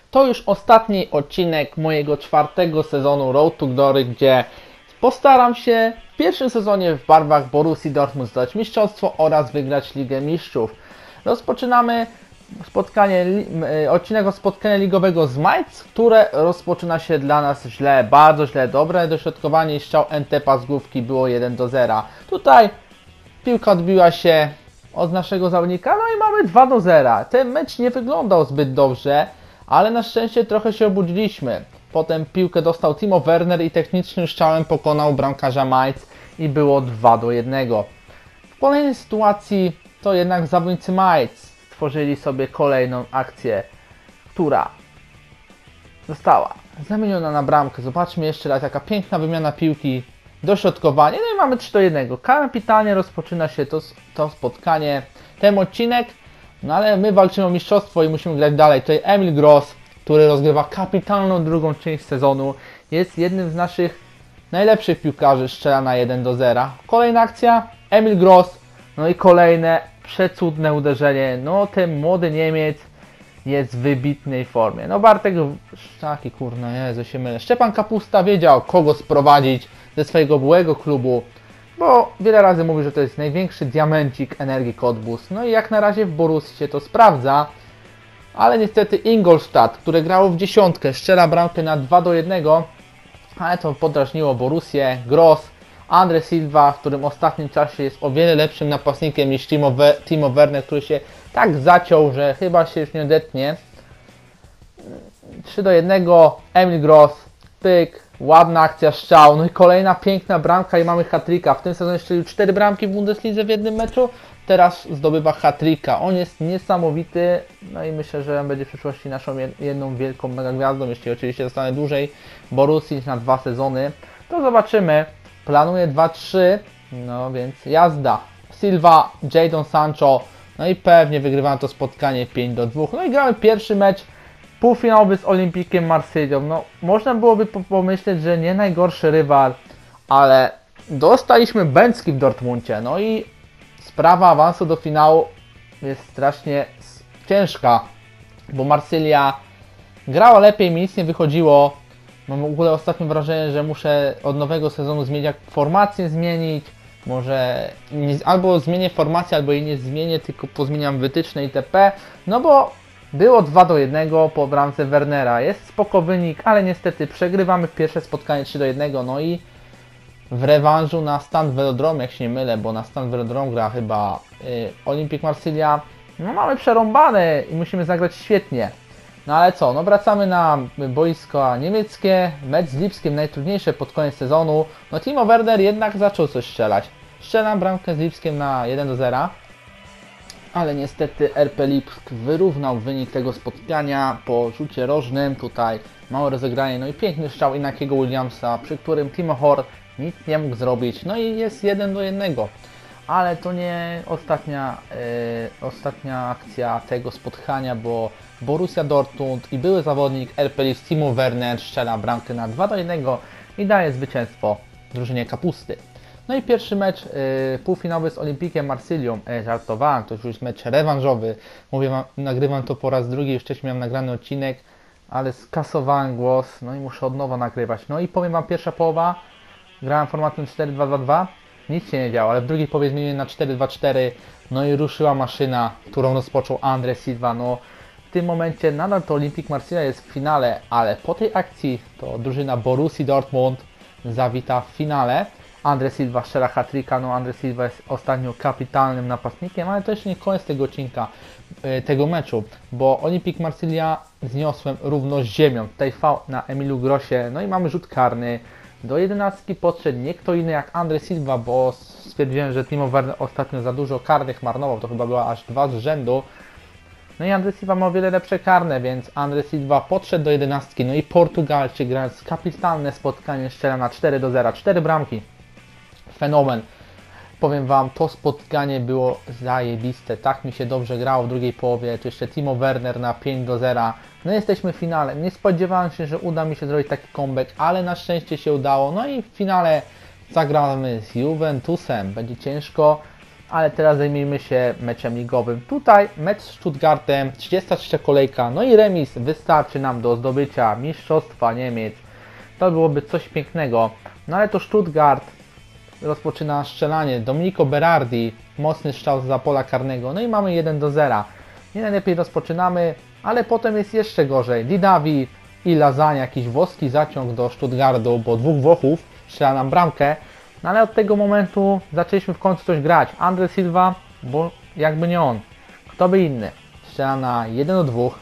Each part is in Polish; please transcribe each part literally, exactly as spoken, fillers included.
To już ostatni odcinek mojego czwartego sezonu Road to Glory, gdzie postaram się w pierwszym sezonie w barwach Borussii Dortmund zdobyć mistrzostwo oraz wygrać Ligę Mistrzów. Rozpoczynamy spotkanie, odcinek o spotkania ligowego z Mainz, które rozpoczyna się dla nas źle, bardzo źle. Dobre dośrodkowanie i strzał Entepa z główki było jeden do zera. Tutaj piłka odbiła się od naszego zawodnika, no i mamy dwa do zera. Ten mecz nie wyglądał zbyt dobrze, ale na szczęście trochę się obudziliśmy. Potem piłkę dostał Timo Werner i technicznym strzałem pokonał bramkarza Mainz i było dwa do jednego. W kolejnej sytuacji to jednak zawodnicy Mainz stworzyli sobie kolejną akcję, która została zamieniona na bramkę. Zobaczmy jeszcze raz, jaka piękna wymiana piłki, dośrodkowanie, no i mamy trzy do jednego. Kapitalnie rozpoczyna się to, to spotkanie, ten odcinek, no ale my walczymy o mistrzostwo i musimy grać dalej. Tutaj Emil Gross, który rozgrywa kapitalną drugą część sezonu, jest jednym z naszych najlepszych piłkarzy, strzela na jeden do zera. Kolejna akcja, Emil Gross, no i kolejne przecudne uderzenie. No ten młody Niemiec jest w wybitnej formie. No Bartek, taki kurno, Jezu się mylę. Szczepan Kapusta wiedział, kogo sprowadzić ze swojego byłego klubu, bo wiele razy mówi, że to jest największy diamencik Energii Cottbus. No i jak na razie w Borussii się to sprawdza, ale niestety Ingolstadt, które grało w dziesiątkę, strzela bramkę na dwa do jednego, ale to podrażniło Borussię. Gross, Andre Silva, w którym w ostatnim czasie jest o wiele lepszym napastnikiem niż Timo, We Timo Werner, który się tak zaciął, że chyba się już nie odetnie. trzy do jednego, Emil Gross, pyk, ładna akcja, strzał, no i kolejna piękna bramka i mamy hat-tricka. W tym sezonie strzelił cztery bramki w Bundeslidze w jednym meczu, teraz zdobywa hat-tricka. On jest niesamowity, no i myślę, że będzie w przyszłości naszą jedną wielką mega gwiazdą, jeśli oczywiście zostanę dłużej w Borussii niż na dwa sezony, to zobaczymy. Planuję dwa trzy, no więc jazda. Silva, Jadon Sancho, no i pewnie wygrywamy to spotkanie pięć do dwóch. No i gramy pierwszy mecz półfinałowy z Olympikiem Marsylią. No można byłoby pomyśleć, że nie najgorszy rywal, ale dostaliśmy bęcki w Dortmundzie. No i sprawa awansu do finału jest strasznie ciężka, bo Marsylia grała lepiej, mi nic nie wychodziło. Mam w ogóle ostatnio wrażenie, że muszę od nowego sezonu zmienić, jak formację zmienić. Może nie, albo zmienię formację, albo jej nie zmienię, tylko pozmieniam wytyczne itp. No bo było dwa do jednego po bramce Wernera. Jest spoko wynik, ale niestety przegrywamy pierwsze spotkanie trzy do jednego. No i w rewanżu na Stade Velodrome, jak się nie mylę, bo na Stade Velodrome gra chyba y, Olympique Marsylia. No mamy przerąbane i musimy zagrać świetnie. No ale co, no wracamy na boisko niemieckie, mecz z Lipskiem najtrudniejsze pod koniec sezonu. No Timo Werner jednak zaczął coś strzelać. Strzelam bramkę z Lipskiem na jeden do zera. Ale niestety R P Lipsk wyrównał wynik tego spotkania po rzucie rożnym. Tutaj małe rozegranie, no i piękny strzał Inakiego Williamsa, przy którym Timo Horn nic nie mógł zrobić. No i jest jeden do jednego. Ale to nie ostatnia, yy, ostatnia akcja tego spotkania, bo Borussia Dortmund i były zawodnik R P Lipsk Timo Werner strzela bramkę na dwa do jednego i daje zwycięstwo drużynie Kapusty. No i pierwszy mecz yy, półfinałowy z Olympikiem Marsylią. E, żartowałem, to już jest mecz rewanżowy. Mówię wam, nagrywam to po raz drugi, już wcześniej miałem nagrany odcinek, ale skasowałem głos, no i muszę od nowa nagrywać. No i powiem wam, pierwsza połowa, grałem formacją cztery dwa dwa dwa, nic się nie działo, ale w drugiej połowie zmieniłem na cztery dwa cztery, no i ruszyła maszyna, którą rozpoczął Andre Silva. No w tym momencie nadal to Olympique Marsylia jest w finale, ale po tej akcji to drużyna Borussii Dortmund zawita w finale. Andre Silva strzela hat-tricka, no Andre Silva jest ostatnio kapitalnym napastnikiem, ale to jeszcze nie koniec tego odcinka, yy, tego meczu, bo Olympique Marsylia zniosłem równo z ziemią. Tutaj faul na Emilu Grossie, no i mamy rzut karny. Do jedenastki podszedł nie kto inny jak Andre Silva, bo stwierdziłem, że Timo Werner ostatnio za dużo karnych marnował, to chyba była aż dwa z rzędu. No i Andre Silva ma o wiele lepsze karne, więc Andre Silva podszedł do jedenastki, no i Portugalczyk, grając kapitalne spotkanie, strzela na cztery do zera, cztery bramki. Fenomen. Powiem wam, to spotkanie było zajebiste, tak mi się dobrze grało w drugiej połowie, tu jeszcze Timo Werner na pięć do zera. No jesteśmy w finale, nie spodziewałem się, że uda mi się zrobić taki comeback, ale na szczęście się udało. No i w finale zagramy z Juventusem, będzie ciężko. Ale teraz zajmijmy się meczem ligowym. Tutaj mecz z Stuttgartem, trzydziesta trzecia kolejka, no i remis wystarczy nam do zdobycia Mistrzostwa Niemiec. To byłoby coś pięknego. No ale to Stuttgart rozpoczyna strzelanie. Domenico Berardi, mocny strzał za pola karnego. No i mamy jeden do zera. Nie najlepiej rozpoczynamy, ale potem jest jeszcze gorzej. Didavi i Lasagna, jakiś włoski zaciąg do Stuttgartu, bo dwóch Włochów strzela nam bramkę. No ale od tego momentu zaczęliśmy w końcu coś grać. Andre Silva, bo jakby nie on. Kto by inny? Strzela na jeden do dwóch.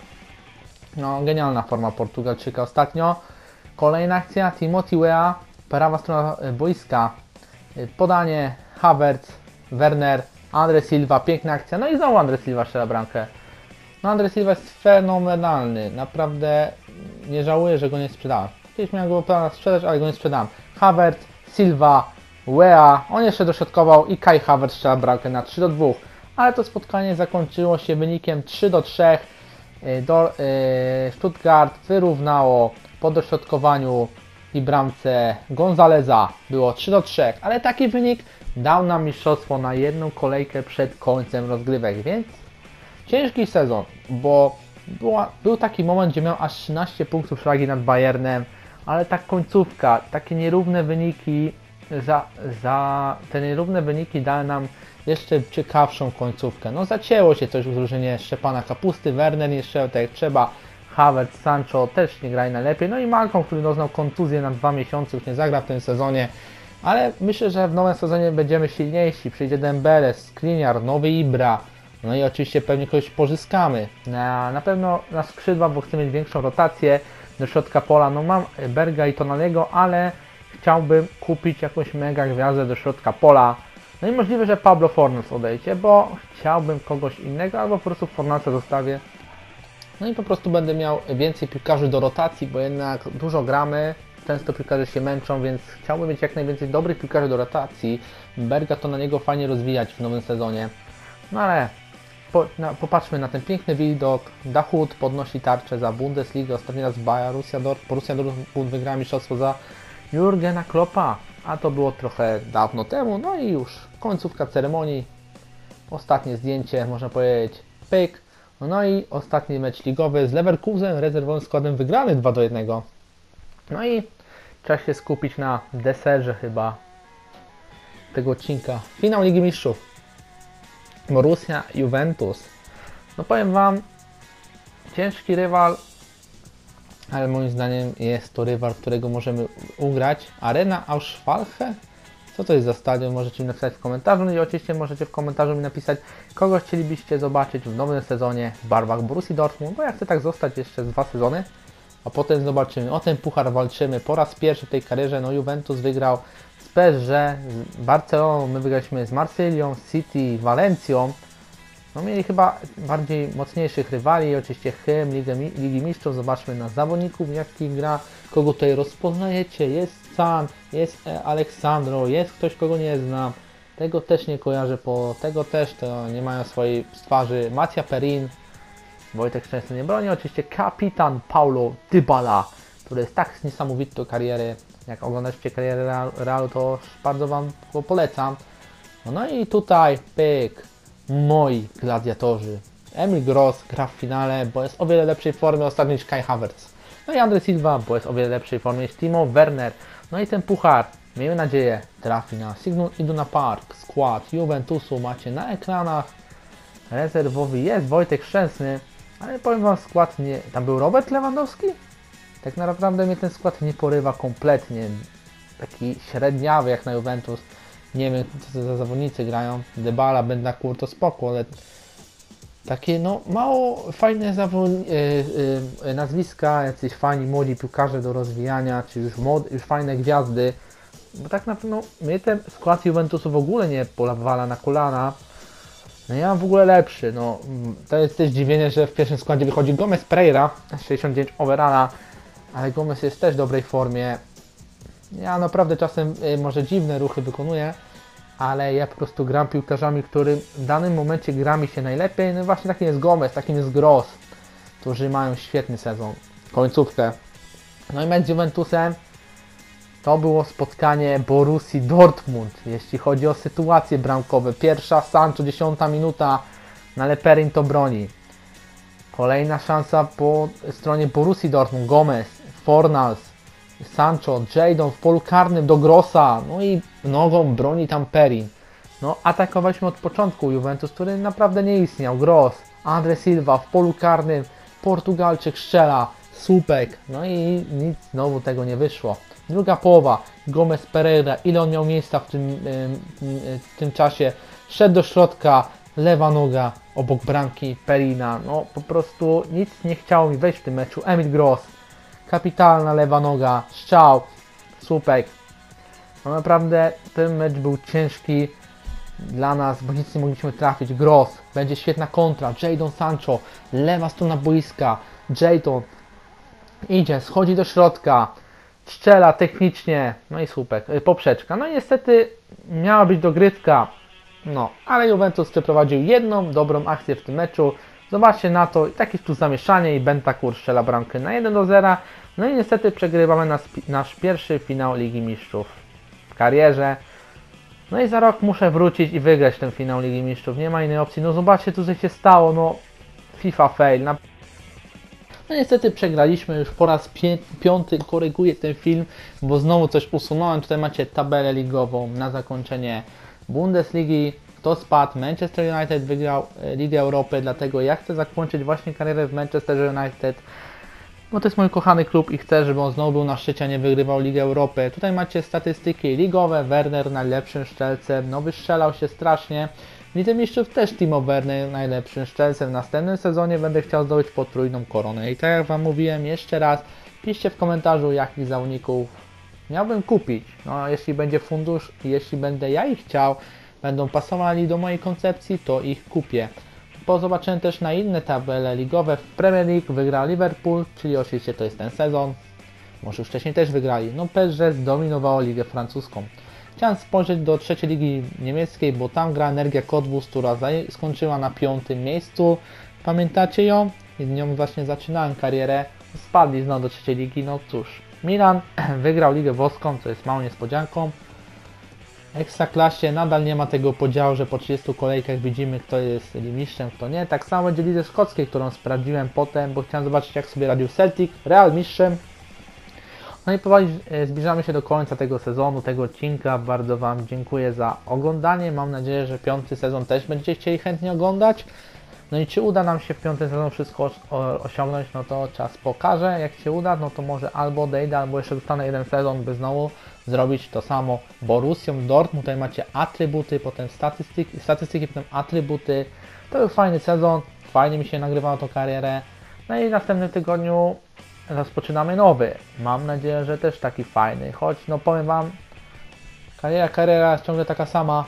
No genialna forma Portugalczyka ostatnio. Kolejna akcja, Timothy Weah, prawa strona boiska. Podanie, Havertz, Werner, Andre Silva, piękna akcja. No i znowu Andre Silva strzela bramkę. No Andre Silva jest fenomenalny. Naprawdę nie żałuję, że go nie sprzedałem. Kiedyś miałem go plan sprzedać, ale go nie sprzedałem. Havertz, Silva, Weah, on jeszcze dośrodkował i Kai Havertz strzela bramkę na trzy do dwóch. Ale to spotkanie zakończyło się wynikiem trzy do trzech. Do, yy, Stuttgart wyrównało po dośrodkowaniu i bramce Gonzaleza. Było trzy do trzech, ale taki wynik dał nam mistrzostwo na jedną kolejkę przed końcem rozgrywek, więc ciężki sezon, bo była, był taki moment, gdzie miał aż trzynaście punktów przewagi nad Bayernem, ale ta końcówka, takie nierówne wyniki, za, za te nierówne wyniki dały nam jeszcze ciekawszą końcówkę. No zacięło się coś w drużynie Szczepana Kapusty, Werner nie strzelał tak jak trzeba, Havertz, Sancho też nie grali najlepiej, no i Malcolm, który doznał kontuzję na dwa miesiące, już nie zagra w tym sezonie, ale myślę, że w nowym sezonie będziemy silniejsi, przyjdzie Dembele, Skriniar, nowy Ibra, no i oczywiście pewnie kogoś pozyskamy, na, na pewno na skrzydła, bo chcemy mieć większą rotację do środka pola, no mam Berga i Tonaliego, ale chciałbym kupić jakąś mega gwiazdę do środka pola. No i możliwe, że Pablo Fornals odejdzie, bo chciałbym kogoś innego, albo po prostu Fornalsa zostawię. No i po prostu będę miał więcej piłkarzy do rotacji, bo jednak dużo gramy, często piłkarze się męczą, więc chciałbym mieć jak najwięcej dobrych piłkarzy do rotacji. Berga to na niego fajnie rozwijać w nowym sezonie. No ale po, na, popatrzmy na ten piękny widok. Dachut podnosi tarczę za Bundesligę, ostatni raz Borussia Dortmund, Borussia Dortmund wygrała mistrzostwo za Jurgena Kloppa, a to było trochę dawno temu, no i już końcówka ceremonii, ostatnie zdjęcie, można powiedzieć, pyk, no i ostatni mecz ligowy z Leverkusen, rezerwowym składem wygrany dwa do jednego. No i trzeba się skupić na deserze chyba tego odcinka. Finał Ligi Mistrzów. Borussia Juventus. No powiem Wam, ciężki rywal, ale moim zdaniem jest to rywal, którego możemy ugrać. Arena Auschwalche? Co to jest za stadion? Możecie mi napisać w komentarzu. No i oczywiście możecie w komentarzu mi napisać, kogo chcielibyście zobaczyć w nowym sezonie w barwach Borussii Dortmund, bo ja chcę tak zostać jeszcze z dwa sezony, a potem zobaczymy. O ten puchar walczymy po raz pierwszy w tej karierze. No Juventus wygrał z P S G, z Barceloną, my wygraliśmy z Marsylią, City, Walencją. No mieli chyba bardziej mocniejszych rywali, oczywiście hymn Ligi, Ligi Mistrzów. Zobaczmy na zawodników, jaki gra, kogo tutaj rozpoznajecie. Jest San, jest Aleksandro, jest ktoś, kogo nie znam. Tego też nie kojarzę, po tego też to nie mają swojej twarzy. Mattia Perin, Wojtek Szczęsny nie broni. Oczywiście kapitan Paulo Dybala, który jest tak niesamowity kariery. Jak oglądacie karierę Realu, to bardzo Wam go polecam. No i tutaj pyk. Moi gladiatorzy. Emil Gross gra w finale, bo jest o wiele lepszej formie ostatnio niż Kai Havertz. No i Andre Silva, bo jest o wiele lepszej formie niż Timo Werner. No i ten puchar, miejmy nadzieję, trafi na Signal Iduna Park. Skład Juventusu macie na ekranach. Rezerwowy jest Wojtek Szczęsny, ale powiem Wam, skład nie... Tam był Robert Lewandowski? Tak naprawdę mnie ten skład nie porywa kompletnie. Taki średniawy jak na Juventus. Nie wiem, co to za zawodnicy grają. Dybala, Bentancur to spoko, ale takie no mało fajne zawod... yy, yy, nazwiska, jacyś fajni młodzi piłkarze do rozwijania, czy już, mod... już fajne gwiazdy. Bo tak na pewno mnie ten skład Juventusu w ogóle nie polawala na kolana. No ja mam w ogóle lepszy. No, to jest też zdziwienie, że w pierwszym składzie wychodzi Gomez Pereira, sześćdziesiąt dziewięć overalla, ale Gomez jest też w dobrej formie. Ja naprawdę czasem y, może dziwne ruchy wykonuję, ale ja po prostu gram piłkarzami, którym w danym momencie gra mi się najlepiej. No właśnie takim jest Gomez, takim jest Gross, którzy mają świetny sezon, końcówkę. No i mecz z Juventusem, To było spotkanie Borussii Dortmund, jeśli chodzi o sytuacje bramkowe. Pierwsza Sancho, dziesiąta minuta, no ale Perin to broni. Kolejna szansa po stronie Borussii Dortmund, Gomez, Fornals, Sancho, Jadon w polu karnym do Grossa, no i nogą broni tam Perin. No atakowaliśmy od początku Juventus, który naprawdę nie istniał. Gross, Andre Silva w polu karnym, Portugalczyk strzela, słupek, no i nic znowu tego nie wyszło. Druga połowa, Gomez Pereira, ile on miał miejsca w tym, w tym czasie, szedł do środka, lewa noga obok bramki Perina, no po prostu nic nie chciało mi wejść w tym meczu. Emil Gross, kapitalna lewa noga, strzał, słupek. No naprawdę ten mecz był ciężki dla nas, bo nic nie mogliśmy trafić. Gross, będzie świetna kontra, Jadon Sancho, lewa strona boiska, Jadon idzie, schodzi do środka, strzela technicznie, no i słupek, poprzeczka. No i niestety miała być dogrywka, no, ale Juventus przeprowadził jedną dobrą akcję w tym meczu. Zobaczcie na to, takie tu zamieszanie i Bentancur strzela bramkę na jeden do zera. No i niestety przegrywamy nas, nasz pierwszy finał Ligi Mistrzów w karierze. No i za rok muszę wrócić i wygrać ten finał Ligi Mistrzów, nie ma innej opcji. No zobaczcie tu, co się stało, no FIFA fail. No niestety przegraliśmy już po raz pię piąty, koryguję ten film, bo znowu coś usunąłem. Tutaj macie tabelę ligową na zakończenie Bundesligi. Kto spadł? Manchester United wygrał Ligę Europy, dlatego ja chcę zakończyć właśnie karierę w Manchester United. No to jest mój kochany klub i chcę, żeby on znowu był na szczycie, a nie wygrywał Ligę Europy. Tutaj macie statystyki ligowe, Werner najlepszym strzelcem, no wystrzelał się strasznie. W Lidze Mistrzów też Timo Werner najlepszym strzelcem. W następnym sezonie będę chciał zdobyć potrójną koronę. I tak jak Wam mówiłem, jeszcze raz, piszcie w komentarzu, jakich zawodników miałbym kupić. No jeśli będzie fundusz i jeśli będę ja ich chciał, będą pasowali do mojej koncepcji, to ich kupię. Bo zobaczyłem też na inne tabele ligowe. W Premier League wygrał Liverpool, czyli oczywiście to jest ten sezon. Może już wcześniej też wygrali. No P S G zdominowało ligę francuską. Chciałem spojrzeć do trzeciej ligi niemieckiej, bo tam gra Energia Cottbus, która skończyła na piątym miejscu. Pamiętacie ją? I z nią właśnie zaczynałem karierę. Spadli znowu do trzeciej ligi, no cóż. Milan wygrał ligę włoską, co jest małą niespodzianką. W Ekstraklasie nadal nie ma tego podziału, że po trzydziestu kolejkach widzimy, kto jest mistrzem, kto nie. Tak samo będzie w lidze szkockiej, którą sprawdziłem potem, bo chciałem zobaczyć, jak sobie radził Celtic, Real mistrzem. No i powoli zbliżamy się do końca tego sezonu, tego odcinka. Bardzo Wam dziękuję za oglądanie. Mam nadzieję, że piąty sezon też będziecie chcieli chętnie oglądać. No i czy uda nam się w piątym sezonie wszystko osiągnąć, no to czas pokaże. Jak się uda, no to może albo odejdę, albo jeszcze dostanę jeden sezon, by znowu zrobić to samo Borussią Dortmund. Tutaj macie atrybuty, potem statystyki, statystyki, potem atrybuty. To był fajny sezon, fajnie mi się nagrywało tą karierę. No i w następnym tygodniu rozpoczynamy nowy. Mam nadzieję, że też taki fajny, choć no powiem Wam, kariera, kariera jest ciągle taka sama.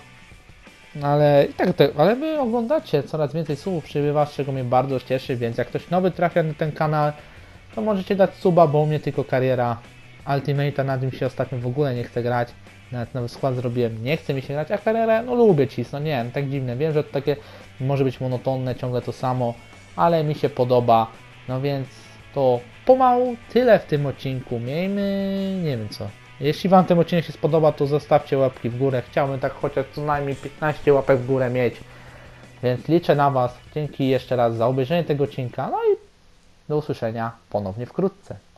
Ale i tak, te, ale Wy oglądacie, coraz więcej słów przybywa, z czego mnie bardzo cieszy, więc jak ktoś nowy trafia na ten kanał, to możecie dać suba, bo u mnie tylko kariera Ultimate'a, na tym się ostatnio w ogóle nie chcę grać, nawet nowy skład zrobiłem, nie chce mi się grać, a karierę, no lubię cisnąć, nie wiem, tak dziwne, wiem, że to takie może być monotonne, ciągle to samo, ale mi się podoba, no więc to pomału tyle w tym odcinku, miejmy, nie wiem co. Jeśli Wam ten odcinek się spodoba, to zostawcie łapki w górę. Chciałbym tak chociaż co najmniej piętnaście łapek w górę mieć. Więc liczę na Was. Dzięki jeszcze raz za obejrzenie tego odcinka. No i do usłyszenia ponownie wkrótce.